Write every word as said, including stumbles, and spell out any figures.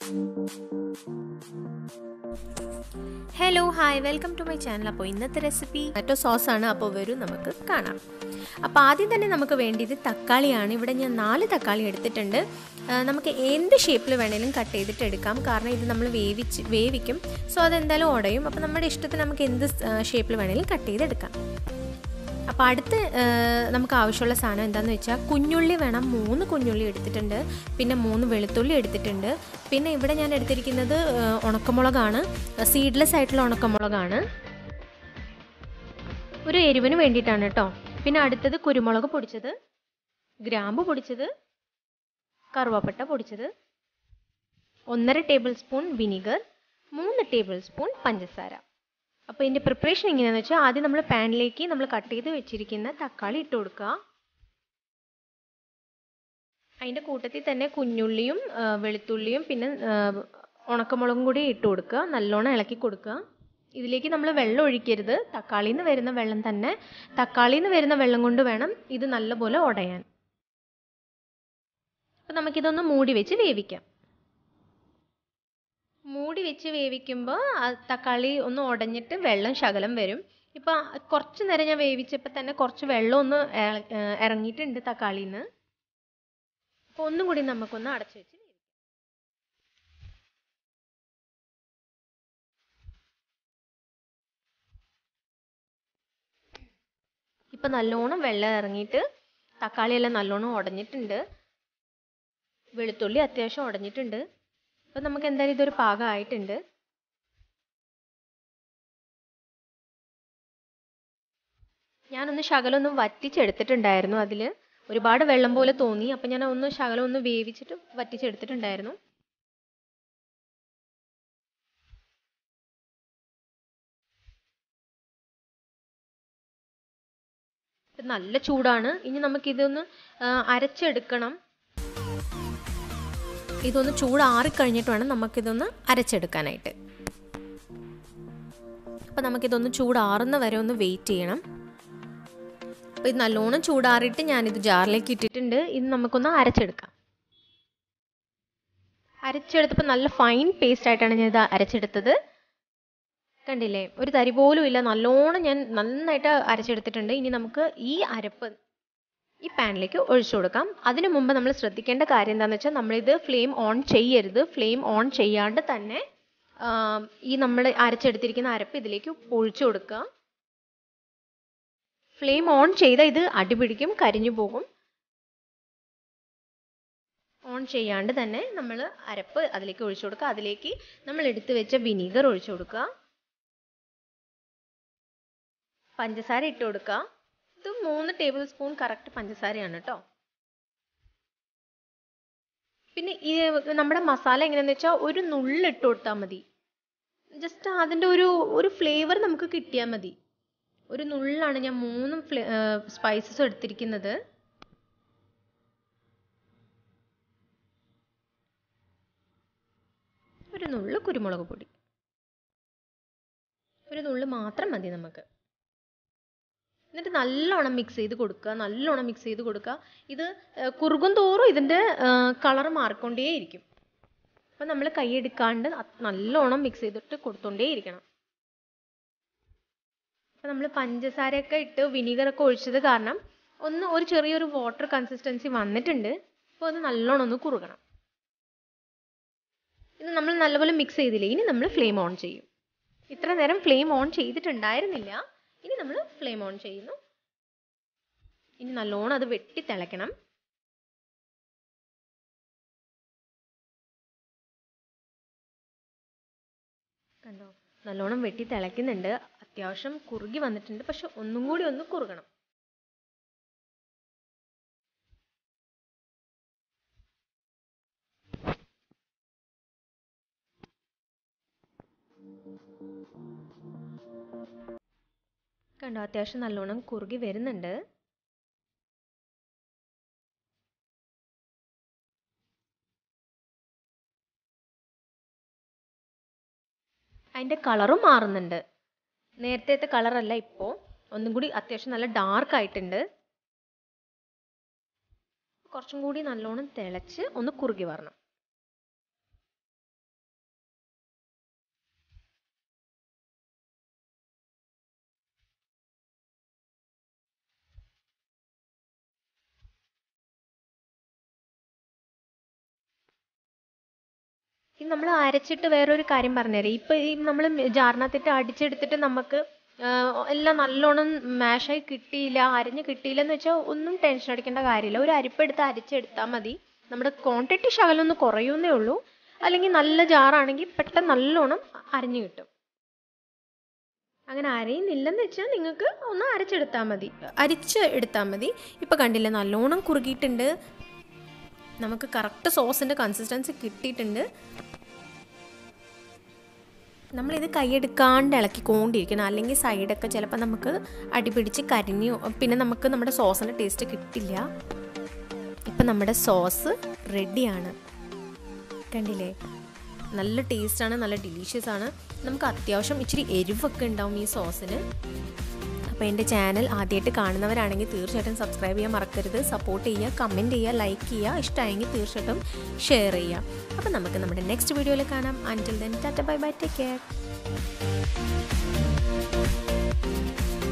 Hello hi welcome to my channel. അപ്പോൾ ഇന്നത്തെ recipe tomato സോസാണ്. അപ്പോൾ വരും നമുക്ക് കാണാം. അപ്പോൾ ആദ്യം തന്നെ നമുക്ക് വേണ്ടിയത് തക്കാളിയാണ്. ഇവിടെ ഞാൻ നാല് തക്കാളി എടുത്തിട്ടുണ്ട്. നമുക്ക് എന്ത് ഷേപ്പിൽ വേണമെങ്കിലും കട്ട് ചെയ്തിട്ട് എടുക്കാം, കാരണം ഇത് നമ്മൾ വേവിച്ച് വേവിക്കും സോ അതെന്തായാലും ഉടയും. അപ്പോൾ നമ്മുടെ ഇഷ്ടത്തിന് നമുക്ക് എന്ത് ഷേപ്പിൽ വേണമെങ്കിലും കട്ട് ചെയ്തെടുക്കാം. അപ്പോൾ അടുത്ത് നമുക്ക് ആവശ്യമുള്ള സാധനം എന്താണെന്ന് വെച്ചാൽ കുഞ്ഞുള്ളി വേണം. മൂന്ന് കുഞ്ഞുള്ളി എടുത്തിട്ടുണ്ട്, പിന്നെ മൂന്ന് വെളുത്തുള്ളി എടുത്തിട്ടുണ്ട്, പിന്നെ ഇവിടെ ഞാൻ എടുത്തിരിക്കുന്നത് ഉണക്കമുളകാണ്, സീഡ്ലെസ് ആയിട്ടുള്ള ഉണക്കമുളകാണ്, ഒരു എരിവിന് വേണ്ടിയിട്ടാണ് കേട്ടോ. പിന്നെ അടുത്തത് കുരുമുളക് പൊടിച്ചത്, ഗ്രാമ്പു പൊടിച്ചത്, കറുവാപ്പട്ട പൊടിച്ചത്, ഒന്നര ടേബിൾ സ്പൂൺ വിനീഗർ, മൂന്ന് ടേബിൾ സ്പൂൺ പഞ്ചസാര. അപ്പോൾ ഇതിൻ്റെ പ്രിപ്പറേഷൻ എങ്ങനെയാണെന്ന് വെച്ചാൽ ആദ്യം നമ്മൾ പാനിലേക്ക് നമ്മൾ കട്ട് ചെയ്ത് വെച്ചിരിക്കുന്ന തക്കാളി ഇട്ട് കൊടുക്കുക. അതിൻ്റെ കൂട്ടത്തിൽ തന്നെ കുഞ്ഞുള്ളിയും വെളുത്തുള്ളിയും പിന്നെ ഉണക്കമുളകും കൂടി ഇട്ട് കൊടുക്കുക. നല്ലോണം ഇളക്കി കൊടുക്കുക. ഇതിലേക്ക് നമ്മൾ വെള്ളം ഒഴിക്കരുത്. തക്കാളിയിൽ നിന്ന് വരുന്ന വെള്ളം തന്നെ തക്കാളിയിൽ നിന്ന് വരുന്ന വെള്ളം കൊണ്ട് വേണം ഇത് നല്ലപോലെ ഉടയാൻ. അപ്പോൾ നമുക്കിതൊന്ന് മൂടി വെച്ച് വേവിക്കാം. മൂടി വെച്ച് വേവിക്കുമ്പോൾ തക്കാളി ഒന്ന് ഉടഞ്ഞിട്ട് വെള്ളം ശകലം വരും. ഇപ്പം കുറച്ച് നേരം ഞാൻ വേവിച്ചപ്പോൾ തന്നെ കുറച്ച് വെള്ളം ഒന്ന് ഇറങ്ങിയിട്ടുണ്ട് തക്കാളിയിൽ നിന്ന്. അപ്പോൾ ഒന്നും കൂടി നമുക്കൊന്ന് അടച്ചു വെച്ച് വേവിക്കാം. ഇപ്പം നല്ലോണം വെള്ളം ഇറങ്ങിയിട്ട് തക്കാളിയെല്ലാം നല്ലോണം ഉടഞ്ഞിട്ടുണ്ട്. വെളുത്തുള്ളി അത്യാവശ്യം ഉടഞ്ഞിട്ടുണ്ട്. അപ്പോൾ നമുക്ക് എന്തായാലും ഇതൊരു പാകമായിട്ടുണ്ട്. ഞാനൊന്ന് ശകലം ഒന്ന് വറ്റിച്ചെടുത്തിട്ടുണ്ടായിരുന്നു. അതിൽ ഒരുപാട് വെള്ളം പോലെ തോന്നി. അപ്പം ഞാൻ ഒന്ന് ശകലം ഒന്ന് വേവിച്ചിട്ട് വറ്റിച്ചെടുത്തിട്ടുണ്ടായിരുന്നു. നല്ല ചൂടാണ്. ഇനി നമുക്കിതൊന്ന് അരച്ചെടുക്കണം. ഇതൊന്ന് ചൂടാറിക്കഴിഞ്ഞിട്ട് വേണം നമുക്കിതൊന്ന് അരച്ചെടുക്കാനായിട്ട്. അപ്പോൾ നമുക്കിതൊന്ന് ചൂടാറുന്ന വരെ ഒന്ന് വെയിറ്റ് ചെയ്യണം. അപ്പോൾ ഇത് നല്ലോണം ചൂടാറിയിട്ട് ഞാനിത് ജാറിലേക്ക് ഇട്ടിട്ടുണ്ട്. ഇത് നമുക്കൊന്ന് അരച്ചെടുക്കാം. അരച്ചെടുത്തപ്പോൾ നല്ല ഫൈൻ പേസ്റ്റ് ആയിട്ടാണ് ഞാൻ ഇത് അരച്ചെടുത്തത്. കണ്ടില്ലേ, ഒരു തരി പോലും ഇല്ല. നല്ലോണം ഞാൻ നന്നായിട്ട് അരച്ചെടുത്തിട്ടുണ്ട്. ഇനി നമുക്ക് ഈ അരപ്പ് ഈ പാനിലേക്ക് ഒഴിച്ചു കൊടുക്കാം. അതിനു മുമ്പ് നമ്മൾ ശ്രദ്ധിക്കേണ്ട കാര്യം എന്താണെന്ന് വെച്ചാൽ നമ്മളിത് ഫ്ലെയിം ഓൺ ചെയ്യരുത്. ഫ്ലെയിം ഓൺ ചെയ്യാണ്ട് തന്നെ ഈ നമ്മൾ അരച്ചെടുത്തിരിക്കുന്ന അരപ്പ് ഇതിലേക്ക് ഒഴിച്ചു കൊടുക്കുക. ഫ്ലെയിം ഓൺ ചെയ്താൽ ഇത് അടിപിടിക്കും, കരിഞ്ഞു പോകും. ഓൺ ചെയ്യാണ്ട് തന്നെ നമ്മൾ അരപ്പ് അതിലേക്ക് ഒഴിച്ചു കൊടുക്കുക. അതിലേക്ക് നമ്മൾ എടുത്തു വെച്ച വിനീഗർ ഒഴിച്ചു കൊടുക്കുക. പഞ്ചസാര ഇട്ട് കൊടുക്കുക. ഇത് മൂന്ന് ടേബിൾ സ്പൂൺ കറക്റ്റ് പഞ്ചസാരയാണ് കേട്ടോ. പിന്നെ ഈ നമ്മുടെ മസാല എങ്ങനെയാന്ന് വെച്ചാൽ ഒരു നുള്ളിട്ട് കൊടുത്താൽ മതി. ജസ്റ്റ് അതിൻ്റെ ഒരു ഒരു ഫ്ലേവർ നമുക്ക് കിട്ടിയാൽ മതി. ഒരു നുള്ളാണ് ഞാൻ മൂന്നും സ്പൈസസ് എടുത്തിരിക്കുന്നത്. ഒരു നുള്ള് കുരുമുളക് പൊടി, ഒരു നുള്ള് മാത്രം മതി നമുക്ക്. എന്നിട്ട് നല്ലോണം മിക്സ് ചെയ്ത് കൊടുക്കുക. നല്ലോണം മിക്സ് ചെയ്ത് കൊടുക്കുക. ഇത് കുറുകും തോറും ഇതിൻ്റെ കളർ മാറിക്കൊണ്ടേയിരിക്കും. അപ്പം നമ്മൾ കൈയെടുക്കാണ്ട് നല്ലോണം മിക്സ് ചെയ്തിട്ട് കൊടുത്തോണ്ടേ ഇരിക്കണം. അപ്പം നമ്മൾ പഞ്ചസാരയൊക്കെ ഇട്ട് വിനീഗറൊക്കെ ഒഴിച്ചത് കാരണം ഒന്ന് ഒരു ചെറിയൊരു വാട്ടർ കൺസിസ്റ്റൻസി വന്നിട്ടുണ്ട്. അപ്പോൾ അത് നല്ലോണം ഒന്ന് കുറുകണം. ഇത് നമ്മൾ നല്ലപോലെ മിക്സ് ചെയ്തില്ലേ, ഇനി നമ്മൾ ഫ്ലെയിം ഓൺ ചെയ്യും. ഇത്ര നേരം ഫ്ലെയിം ഓൺ ചെയ്തിട്ടുണ്ടായിരുന്നില്ല. ഇനി നമ്മൾ ഫ്ലെയിം ഓൺ ചെയ്യുന്നു. ഇനി നല്ലോണം അത് വെട്ടി തിളയ്ക്കണം. കണ്ടോ, നല്ലോണം വെട്ടി തിളയ്ക്കുന്നുണ്ട്. അത്യാവശ്യം കുറുകി വന്നിട്ടുണ്ട്. പക്ഷെ ഒന്നും കൂടി ഒന്ന് കുറുകണം. കണ്ടോ, അത്യാവശ്യം നല്ലോണം കുറുകി വരുന്നുണ്ട്. അതിൻ്റെ കളറും മാറുന്നുണ്ട്. നേരത്തെ കളറല്ല ഇപ്പോൾ, ഒന്നും കൂടി അത്യാവശ്യം നല്ല ഡാർക്ക് ആയിട്ടുണ്ട്. കുറച്ചും കൂടി നല്ലോണം തിളച്ച് ഒന്ന് കുറുകി വരണം. ഇനി നമ്മൾ അരച്ചിട്ട് വേറൊരു കാര്യം പറഞ്ഞുതരാം. ഇപ്പോൾ ഈ നമ്മൾ ജാറിനകത്തിട്ട് അടിച്ചെടുത്തിട്ട് നമുക്ക് എല്ലാം നല്ലോണം മാഷായി കിട്ടിയില്ല, അരിഞ്ഞ് കിട്ടിയില്ലെന്ന് വെച്ചാൽ ഒന്നും ടെൻഷൻ അടിക്കേണ്ട കാര്യമില്ല. ഒരു അരിപ്പെടുത്ത് അരിച്ചെടുത്താൽ മതി. നമ്മുടെ ക്വാണ്ടിറ്റി ശകലമൊന്ന് കുറയുന്നേ ഉള്ളൂ. അല്ലെങ്കിൽ നല്ല ജാറാണെങ്കിൽ പെട്ടെന്ന് നല്ലോണം അരിഞ്ഞ് കിട്ടും. അങ്ങനെ അരയുന്നില്ലെന്ന് വെച്ചാൽ നിങ്ങൾക്ക് ഒന്ന് അരച്ചെടുത്താൽ മതി, അരിച്ച് എടുത്താൽ മതി. ഇപ്പോൾ കണ്ടില്ലേ, നല്ലോണം കുറുകിയിട്ടുണ്ട്. നമുക്ക് കറക്റ്റ് സോസിൻ്റെ കൺസിസ്റ്റൻസി കിട്ടിയിട്ടുണ്ട്. നമ്മളിത് കൈയെടുക്കാണ്ട് ഇളക്കിക്കൊണ്ടിരിക്കണം, അല്ലെങ്കിൽ സൈഡൊക്കെ ചിലപ്പോൾ നമുക്ക് അടിപിടിച്ച് കരിഞ്ഞു, പിന്നെ നമുക്ക് നമ്മുടെ സോസിൻ്റെ ടേസ്റ്റ് കിട്ടില്ല. ഇപ്പം നമ്മുടെ സോസ് റെഡിയാണ്. കണ്ടില്ലേ, നല്ല ടേസ്റ്റാണ്, നല്ല ഡിലീഷ്യസ് ആണ്. നമുക്ക് അത്യാവശ്യം ഇച്ചിരി എരിവൊക്കെ ഉണ്ടാവും ഈ സോസിന്. അപ്പോൾ എൻ്റെ ചാനൽ ആദ്യമായിട്ട് കാണുന്നവരാണെങ്കിൽ തീർച്ചയായിട്ടും സബ്സ്ക്രൈബ് ചെയ്യാൻ മറക്കരുത്. സപ്പോർട്ട് ചെയ്യുക, കമൻറ്റ് ചെയ്യുക, ലൈക്ക് ചെയ്യുക. ഇഷ്ടമായെങ്കിൽ തീർച്ചയായിട്ടും ഷെയർ ചെയ്യുക. അപ്പോൾ നമുക്ക് നമ്മുടെ നെക്സ്റ്റ് വീഡിയോയിൽ കാണാം. Until then tata bye bye, take care.